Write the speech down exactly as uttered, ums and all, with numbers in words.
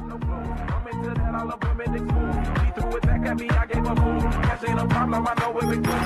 no flow. I'm into that, all of them in the school. He threw it back at me, I gave a move. Cash ain't a problem, I know what we do.